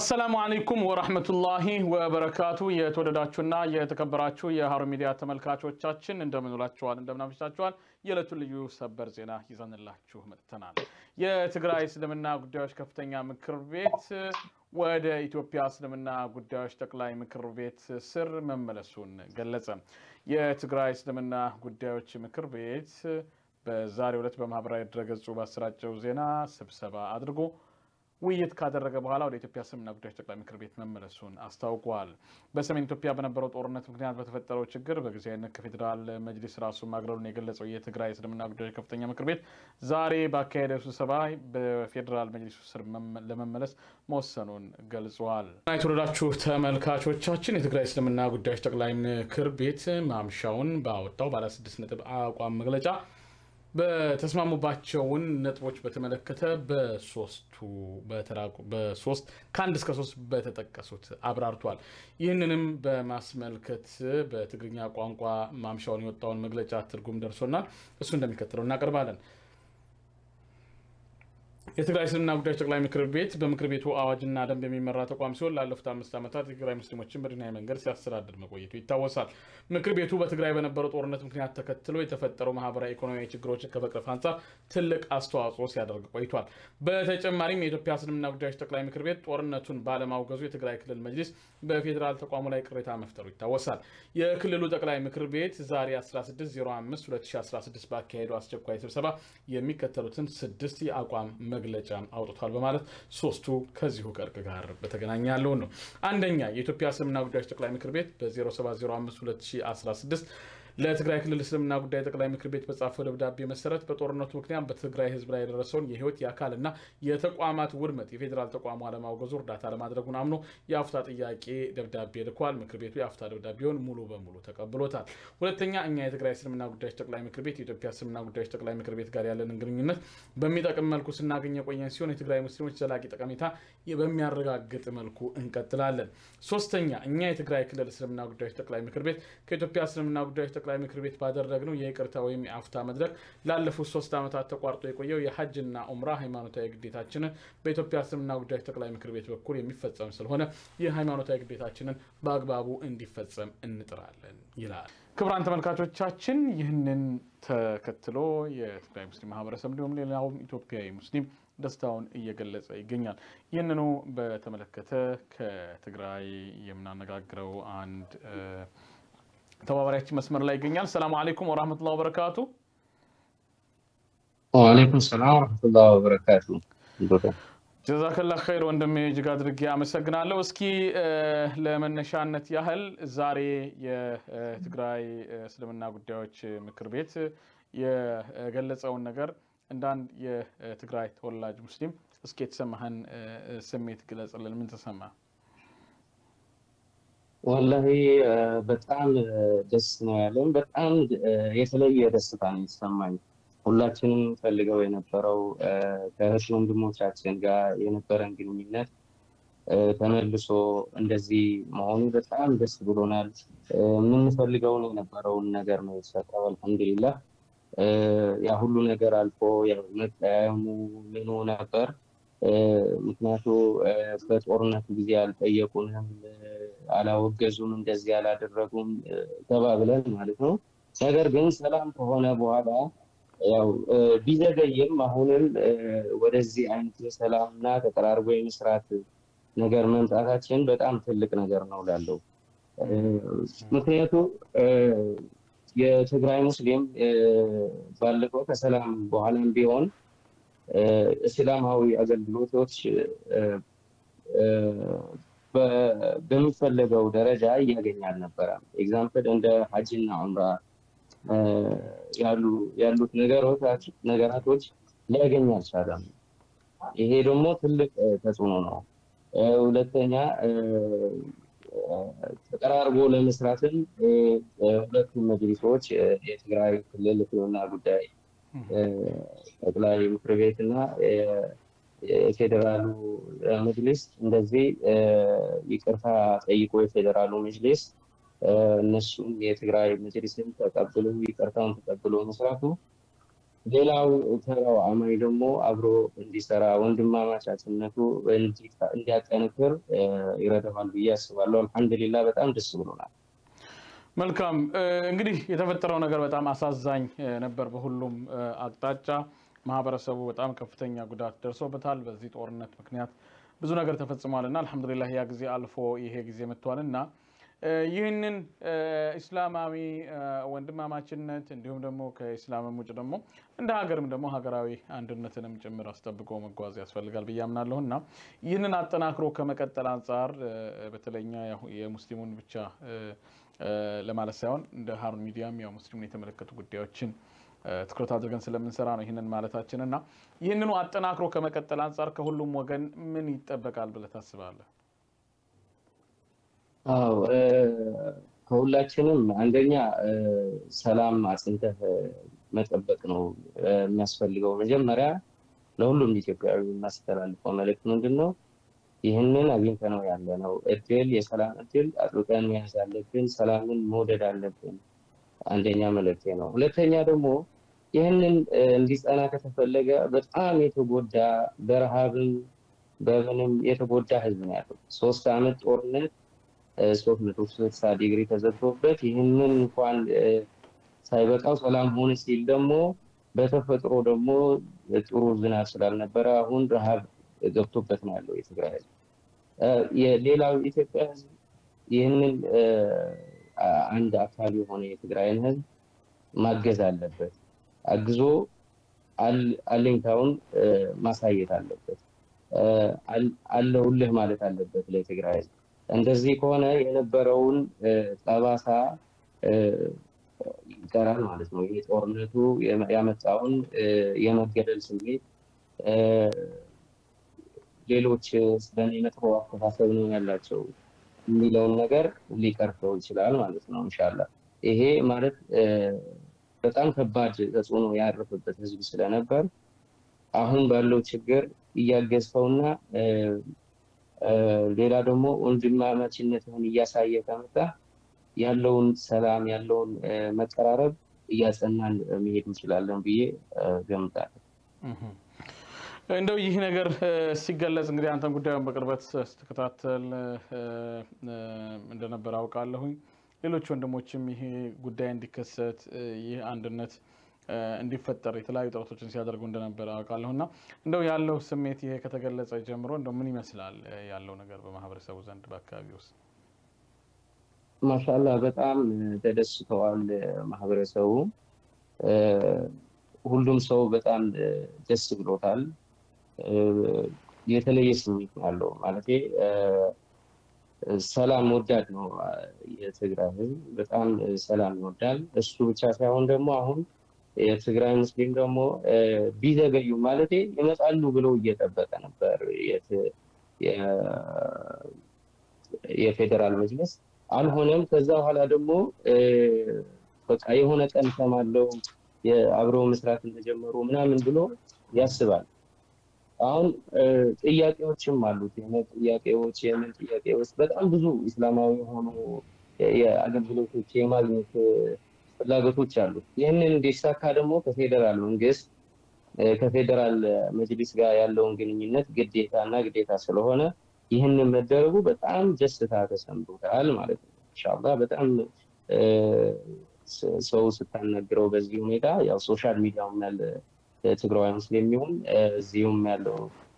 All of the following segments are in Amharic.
السلام عليكم ورحمة الله وبركاته የተወደዳችሁና የተከበራችሁ የሃሩን ሚዲያ ተመልካቾቻችን እንደምን ውላችኋል እንደምን አምሽታችኋል የዕለቱ ልዩ ሰበር ዜና ይዘንላችሁ መጥተናል የትግራይ እስልምና ጉዳዮች ከፍተኛ ምክር ቤት ወደ ኢትዮጵያ እስልምና ጉዳዮች ጠቅላይ ምክር ቤት ስር መመለሱን ገለጸ የትግራይ እስልምና ጉዳዮች ምክር ቤት በዛሬው ዕለት በማህበራዊ ድረገጹ ባሰራጨው ዜና ስብሰባ አድርጎ ውይይት ካደረገ በኋላ ወደ ኢትዮጵያ እስልምና ጉዳዮች ጠቅላይ ምክር ቤት መመለሱን አስታውቋል በሰሜን ኢትዮጵያ በነበረው ጦርነት ምክንያት በተፈጠረው ችግር በጊዜያዊነት ከፌደራል መጅሊስ ራሱን ማግለሉን የገለጸው የትግራይ እስልምና ጉዳዮች ከፍተኛ ምክር ቤት ዛሬ ባካሄደው ስብሰባ በፌደራል መጅሊስ ስር ለመመለስ መወሰኑን ገልጿል የተወደዳችሁ ተመልካቾቻችን የትግራይ እስልምና ጉዳዮች ጠቅላይ ምክር ቤት ማምሻውን ባወጣው ባለ 6 ነጥብ አቋም መግለጫ በተስማሙባቸውን ነጥቦች በተመለከተ በሶስት ከአንድ እስከ 3 በተጠቀሱት አብራርቷል ይህንንም በማስመልከት በትግርኛ ቋንቋ ማምሻውን የወጣውን መግለጫ ትርጉም ደርሶናል እሱ እንደሚከተለው እናቀርባለን የትግራይ እስልምና ጉዳዮች ጠቅላይ ምክር ቤት በምክር ቤቱ አዋጅና ደንብ የሚመራ ተቋም ሲሆን ላለፉት 5 ዓመታት የትግራይ ሙስሊሞችን በዲናዊ መንገድ ሲያስተዳድር መቆየቱ ይታወሳል ምክር ቤቱ በትግራይ በነበረው ጦርነት ምክንያት ተከትሎ የተፈጠረው ማህበራዊ ኢኮኖሚያዊ ችግሮችን ከመቅረፍ አንፃር ትልቅ አስተዋጽኦ ሲያደርግ ቆይቷል በተጨማሪም የኢትዮጵያ እስልምና ጉዳዮች ጠቅላይ ምክር ቤት ጦርነቱን ባለማውገዙ የትግራይ ክልል መጅሊስ በፌደራል ተቋሙ ላይ ቅሬታ መፍጠሩ ይታወሳል የክልሉ ጠቅላይ ምክር ቤት ዛሬ 16/05/2016 ባካሄደው አስቸኳይ ስብሰባ የሚከተሉትን 6 የአቋም መግለጫ አውጥቷል በማለት ሶስቱ ከዚሁ ቀርቅ ጋር በተገናኘ ያለው ነው አንደኛ የኢትዮጵያ እስልምና ጉዳዮች ጠቅላይ ምክር ቤት በ0705/2016 ለትግራይ ክልል እስልምና ጉዳይ ጠቅላይ ምክር ቤት በጻፈው ደብዳቤ መሰረት በጦርነቱ ምክንያት በትግራይ ህዝብ ላይ የደረሰውን የህይወት የአካልና የተቋማት ውድመት የፌደራል ተቋሙ አለማውገዙ እርዳታ ለማድረጉን አምኖ የአፍታ ጥያቄ ደብዳቤ ልኳል ምክር ቤቱ የአፍታ ደብዳቤውን ሙሉ በሙሉ ተቀብሎታል ሁለተኛ እኛ የትግራይ እስልምና ጉዳዮች ጠቅላይ ምክር ቤት የኢትዮጵያ እስልምና ጉዳዮች ጠቅላይ ምክር ቤት ጋር ያለንን ግንኙነት በሚጠቅም መልኩ ስናገኝ የቆየን ሲሆን የትግራይ ሙስሊሞች ዘላቂ ጠቀሜታ በሚያረጋግጥ መልኩ እንቀጥላለን ሶስተኛ እኛ የትግራይ ክልል እስልምና ጉዳዮች ጠቅላይ ምክር ቤት ከኢትዮጵያ እስልምና ጉዳዮች ጠቅላይ ምክር ቤት ባደረግነው የይቅርታ ወይም የአፍታ መድረክ ላለፉት 3 ዓመታት ተቋርጦ የቆየው የሐጅና ኡምራ ሃይማኖታዊ ግዴታችንን በኢትዮጵያ እስልምና ጉዳዮች ጠቅላይ ምክር ቤት በኩል የሚፈጸም ስለሆነ የሃይማኖታዊ ግዴታችንን በአግባቡ እንዲፈጸም እንጥራለን ይላል ክቡራን ተመልካቾቻችን ይህንን ተከትሎ የትግራይ ሙስሊም ማህበረሰብ እንዲሁም ሌላው ኢትዮጵያዊ ሙስሊም ደስታውን እየገለጸ ይገኛል ይህንኑ በተመለከተ ከትግራይ የምናነጋግረው አንድ ተባባሪያችን መስመር ላይ ይገኛል ሰላም አለይኩም ወራህመቱላሂ ወበረካቱ ወአለይኩም ሰላም ወራህመቱላሂ ወበረካቱ ጀዛከላህ ኸይር ወንድሜ እጅግ አድርጌ አመሰግናለሁ እስኪ ለመነሻነት ያህል ዛሬ የትግራይ እስልምና ጉዳዮች ምክር ቤት የገለጸውን ነገር እንዳንድ የትግራይ ተወላጅ ሙስሊም እስኪ የተሰማህን ስሜት ግለጽልን ምን ተሰማ والله በጣም ደስ ነው ያለው በጣም የተለየ ደስታ ነው የተሰማኝ ሁላችንም ፈልገው የነበረው ከእህት ወንድሞቻችን ጋር የነበረን ግንኙነት ተመልሶ እንደዚህ መሆኑ በጣም ደስ ብሎናል ምን ፈልገው የነበረው ነገር ነው የተሰጠው አልহামዱሊላህ ያ ሁሉ ነገር አልፎ ያው መጣያሙ ምን ነበር ምክንያቱ በጦርነቱ ጊዜ አልጠየቁንም አላወገዙም እንደዚህ ያላደረጉም ተባብለን ማለት ነው ነገር ግን ሰላም ከሆነ በኋላ ያው ቢዘገይም አሁንም ወደዚህ አይነት ሰላምና ተቀራርቦ የመስራት ነገር መምጣታችን በጣም ትልቅ ነገር ነው ላለው ምክንያቱ የትግራይ ሙስሊም ባለፈው ከሰላም በኋላም ቢሆን እስላማዊ አገልግሎቶች በሚፈልገው ደረጃ ያገኛል ነበር ኤግዛምፕል እንደ ሐጅና ዑምራ ያሉት ነገራቶች ሊያገኝ አልቻለም ይሄ ደግሞ ትልቅ ተጽዕኖ ነው ሁለተኛ ተቀራርቦ ለመስራትም ሁለቱም መጅሊሶች የትግራይ ክልል እስልምና ጉዳይ ጠቅላይ ምክር ቤትና የፌደራሉ መጅሊስ እንደዚህ ይቅርታ ጠይቆ የፌደራሉ መጅሊስ እነሱ የትግራይ መጅሊስን ተቀብሎ ይቅርታውን ተቀብሎ መስራቱ ሌላው ተራው አማኝ ደግሞ አብሮ እንዲሰራ ወንድማማችነቱ እንዲያጠነክር ይረዳዋል ብዬ አስባለሁ። አልሐምዱሊላህ በጣም ደስ ብሎናል። መልካም እንግዲህ የተፈጠረው ነገር በጣም አሳዛኝ ነበር። በሁሉም አቅጣጫ ማህበረሰቡ በጣም ከፍተኛ ጉዳት ደርሶበታል። በዚህ ጦርነት ምክንያት ብዙ ነገር ተፈጽሟልና አልሐምዱሊላህ ያ ጊዜ አልፎ ይሄ ጊዜ መጥቷልና ይህንን እስላማዊ ወንድማማችነት እንዲሁም ደግሞ ከእስላምም ውጭ ደግሞ እንደ ሀገርም ደግሞ ሀገራዊ አንድነትንም ጭምር አስጠብቆ መጓዝ ያስፈልጋል ብዬ አምናለሁና ይህንን አጠናክሮ ከመቀጠል አንፃር በተለይኛ የሙስሊሙን ብቻ ለማለት ሳይሆን እንደ ሃሩን ሚዲያም ያው ሙስሊሙን የተመለከቱ ጉዳዮችን ትኩረት አድርገን ስለምንሰራ ነው ይህንን ማለታችንና ይህንኑ አጠናክሮ ከመቀጠል አንፃር ከሁሉም ወገን ምን ይጠበቃል ብለህ ታስባለህ? አዎ ከሁላችንም አንደኛ ሰላም አጽንተህ መጠበቅ ነው የሚያስፈልገው። መጀመሪያ ለሁሉም ኢትዮጵያዊ የሚያስተላልፈው መልእክት ምንድነው? ይህንን አግኝተነው ያለነው እድል የሰላም እድል አጥብቀን መያዝ አለብን። ሰላምን መውደድ አለብን። አንደኛ መልእክቴ ነው። ሁለተኛ ደግሞ ይህንን እንዲጸና ከተፈለገ በጣም የተጎዳ በረሃብም በምንም የተጎዳ ህዝብ ነው ያለው። 3 ዓመት ጦርነት 360 ዲግሪ ተዘግቶበት ይህንን እንኳን ሳይበቃው ሰላም ሆነ ሲል ደግሞ በተፈጥሮ ደግሞ ጥሩ ዝናብ ስላልነበረ አሁን ረሃብ ገብቶበት ነው ያለው የትግራይ ህዝብ። የሌላው ኢትዮጵያ ህዝብ ይህንን አንድ አካል የሆነ የትግራይን ህዝብ ማገዝ አለበት። አግዞ አለኝታውን ማሳየት አለበት። አለሁልህ ማለት አለበት ለትግራይ ህዝብ። እንደዚህ ከሆነ የነበረውን ጠባሳ ይቀራል ማለት ነው። ይሄ ጦርነቱ ያመጣውን የመገደል ስሜት ሌሎች ስለኔ መጥፎ አስተሳሰብ ነው ያላቸው የሚለውን ነገር ሊቀርፈው ይችላል ማለት ነው ኢንሻአላህ። ይሄ ማለት በጣም ከባድ ተጽዕኖ ያረፈበት ህዝብ ስለነበር አሁን ባለው ችግር እያገዝፈውና ሌላ ደግሞ ወንድማማችነትን እያሳየ ከመጣ ያለውን ሰላም ያለውን መቀራረብ እያጸናን መሄድ እንችላለን ብዬ ገምታለሁ። እንደው ይህ ነገር ሲገለጽ እንግዲህ አንተን ጉዳዩን በቅርበት ስትከታተል እንደነበር አውቃለሁኝ። ሌሎች ወንድሞችም ይሄ ጉዳይ እንዲከሰት ይህ አንድነት እንዲፈጠር የተለያዩ ጥረቶችን ሲያደርጉ እንደነበር አውቃለሁና እንደው ያለው ስሜት ይሄ ከተገለጸ ጀምሮ እንደው ምን ይመስላል ያለው ነገር በማህበረሰቡ ዘንድ በአካባቢው ውስጥ? ማሻአላህ በጣም ተደስተዋል ማህበረሰቡ። ሁሉም ሰው በጣም ደስ ብሎታል። የተለየ ስሜት ያለው ማለት ሰላም ወዳድ ነው የትግራይ ህዝብ። በጣም ሰላም ይወዳል። እሱ ብቻ ሳይሆን ደግሞ አሁን የትግራይ ሙስሊም ደግሞ ቢዘገዩ ማለት ይመጣሉ ብለው እየጠበቀ ነበር የፌደራል መጅልስ። አልሆነም። ከዛ በኋላ ደግሞ በቃ የሆነ ቀን ሰማለው የአብረው መስራት እንደጀመሩ ምናምን ብሎ ያስባል። አሁን ጥያቄዎችም አሉት። የምን ጥያቄዎች በጣም ብዙ እስላማዊ የሆኑ የአገልግሎቶች የማግኘት ፍላጎቶች አሉት። ይህንን እንዲሳካ ደግሞ ከፌደራል መንግስት ከፌደራል መጅሊስ ጋር ያለውን ግንኙነት ግዴታ ስለሆነ ይህንን መደረጉ በጣም ደስታ ተሰምቶታል ማለት ነው። ኢንሻአላህ በጣም ሰው ስታነግረው በዚህ ሁኔታ ያው ሶሻል ሚዲያውም ያለ ትግራይ ሙስሊም ይሁን እዚሁም ያለው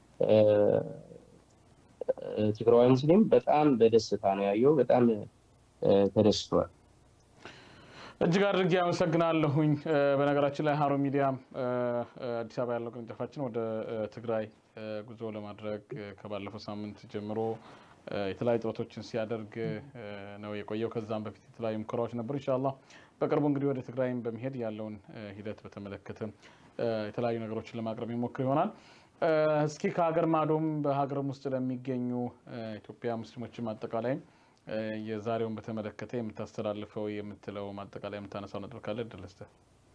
ትግራይ ሙስሊም በጣም በደስታ ነው ያየው። በጣም ተደስቷል። እጅግ አድርጌ አመሰግናለሁኝ። በነገራችን ላይ ሃሩን ሚዲያ አዲስ አበባ ያለው ቅርንጫፋችን ወደ ትግራይ ጉዞ ለማድረግ ከባለፈው ሳምንት ጀምሮ የተለያዩ ጥረቶችን ሲያደርግ ነው የቆየው። ከዛም በፊት የተለያዩ ሙከራዎች ነበሩ። ኢንሻአላህ በቅርቡ እንግዲህ ወደ ትግራይም በመሄድ ያለውን ሂደት በተመለከተ የተለያዩ ነገሮችን ለማቅረብ ይሞክር ይሆናል። እስኪ ከሀገር ማዶም በሀገርም ውስጥ ለሚገኙ ኢትዮጵያ ሙስሊሞችም አጠቃላይ የዛሬውን በተመለከተ የምታስተላልፈው የምትለው ማጠቃላይ የምታነሳው ነጥብ ካለ እድል ልስጥህ።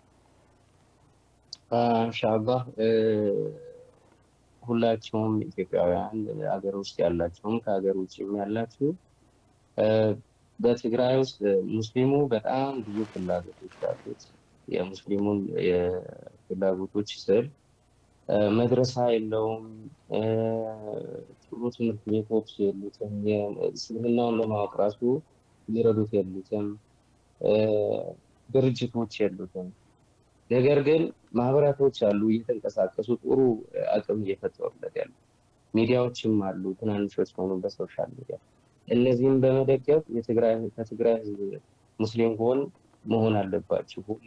ኢንሻአላህ ሁላችሁም ኢትዮጵያውያን ሀገር ውስጥ ያላችሁም ከሀገር ውጭም ያላችሁ በትግራይ ውስጥ ሙስሊሙ በጣም ብዙ ፍላጎቶች አሉት። የሙስሊሙን ፍላጎቶች ስል መድረሳ የለውም፣ ጥሩ ትምህርት ቤቶች የሉትም፣ እስልምናውን ለማወቅ ራሱ ሊረዱት የሉትም፣ ድርጅቶች የሉትም። ነገር ግን ማህበራቶች አሉ እየተንቀሳቀሱ ጥሩ አቅም እየፈጠሩለት ያሉ ሚዲያዎችም አሉ ትናንሾች ሆኑ በሶሻል ሚዲያ እነዚህም በመደገፍ ከትግራይ ህዝብ ሙስሊም ጎን መሆን አለባቸው። ሁሌ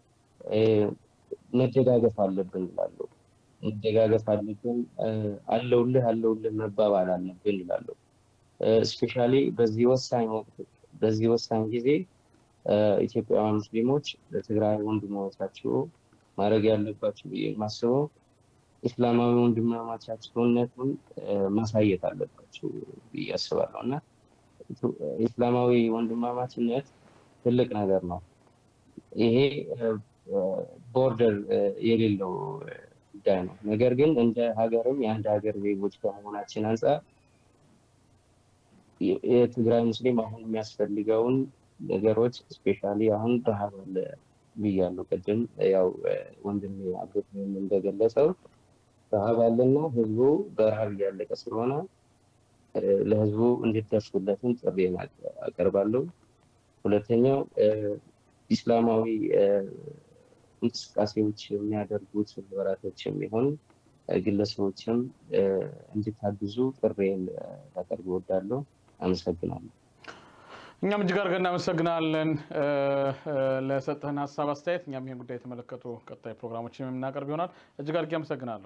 መደጋገፍ አለብን እላለሁ። መደጋገፍ አለብን፣ አለውልህ መባባል አለብን እላለሁ። ስፔሻሊ በዚህ ወሳኝ ወቅት በዚህ ወሳኝ ጊዜ ኢትዮጵያውያን ሙስሊሞች ለትግራይ ወንድሞቻቸው ማድረግ ያለባቸው ብዬ የማስበው እስላማዊ ወንድማማችነቱን ማሳየት አለባቸው ብዬ አስባለሁ። እና እስላማዊ ወንድማማችነት ትልቅ ነገር ነው። ይሄ ቦርደር የሌለው ጉዳይ ነው። ነገር ግን እንደ ሀገርም የአንድ ሀገር ዜጎች ከመሆናችን አንፃር የትግራይ ሙስሊም አሁን የሚያስፈልገውን ነገሮች ስፔሻሊ አሁን ረሃብ አለ ብያለሁ ቅድም። ያው ወንድሜ አብሮት እንደገለጸው ረሃብ አለና ህዝቡ በረሃብ እያለቀ ስለሆነ ለህዝቡ እንዲደርሱለትም ጥሪ አቀርባለሁ። ሁለተኛው ኢስላማዊ እንቅስቃሴዎች የሚያደርጉት ማህበራቶችም ይሁን ግለሰቦችም እንዲታግዙ ጥሪን ላቀርብ እወዳለሁ። አመሰግናለሁ። እኛም እጅግ አድርገን እናመሰግናለን ለሰጠህን ሀሳብ አስተያየት። እኛም ይህን ጉዳይ የተመለከቱ ቀጣይ ፕሮግራሞችን የምናቀርብ ይሆናል። እጅግ አድርጌ አመሰግናለሁ።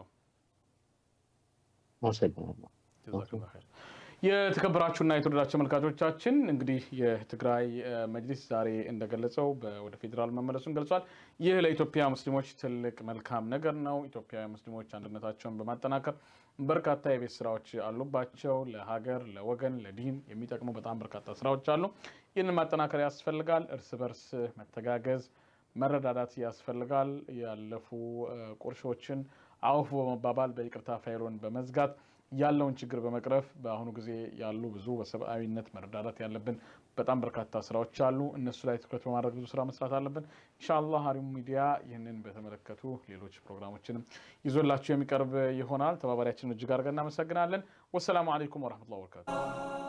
አመሰግናለሁ። የተከበራችሁና የተወደዳችሁ ተመልካቾቻችን እንግዲህ የትግራይ መጅሊስ ዛሬ እንደገለጸው ወደ ፌዴራል መመለሱን ገልጿል። ይህ ለኢትዮጵያ ሙስሊሞች ትልቅ መልካም ነገር ነው። ኢትዮጵያውያን ሙስሊሞች አንድነታቸውን በማጠናከር በርካታ የቤት ስራዎች አሉባቸው። ለሀገር፣ ለወገን፣ ለዲን የሚጠቅሙ በጣም በርካታ ስራዎች አሉ። ይህንን ማጠናከር ያስፈልጋል። እርስ በርስ መተጋገዝ፣ መረዳዳት ያስፈልጋል። ያለፉ ቁርሾችን አውፍ በመባባል በይቅርታ ፋይሉን በመዝጋት ያለውን ችግር በመቅረፍ በአሁኑ ጊዜ ያሉ ብዙ በሰብአዊነት መረዳዳት ያለብን በጣም በርካታ ስራዎች አሉ። እነሱ ላይ ትኩረት በማድረግ ብዙ ስራ መስራት አለብን። ኢንሻአላህ ሀሩን ሚዲያ ይህንን በተመለከቱ ሌሎች ፕሮግራሞችንም ይዞላችሁ የሚቀርብ ይሆናል። ተባባሪያችንን እጅግ አድርገን እናመሰግናለን። ወሰላሙ አለይኩም ወራህመቱላሂ ወበረካቱ።